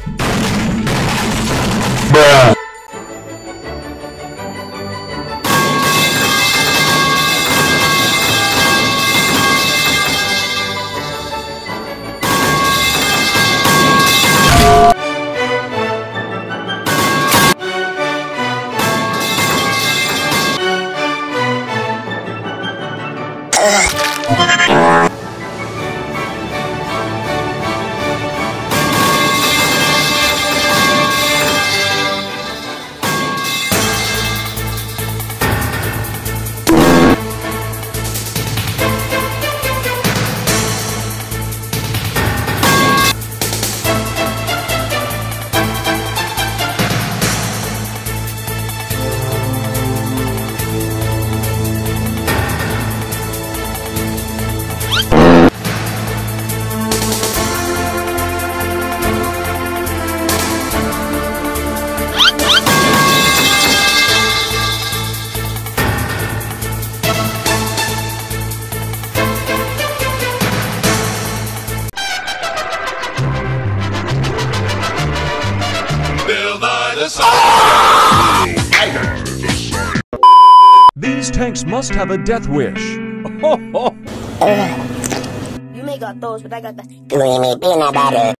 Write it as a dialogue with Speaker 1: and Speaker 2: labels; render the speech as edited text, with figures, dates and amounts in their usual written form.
Speaker 1: Bruh.
Speaker 2: These tanks must have a death wish.
Speaker 3: You may got those, but I got the creamy peanut butter.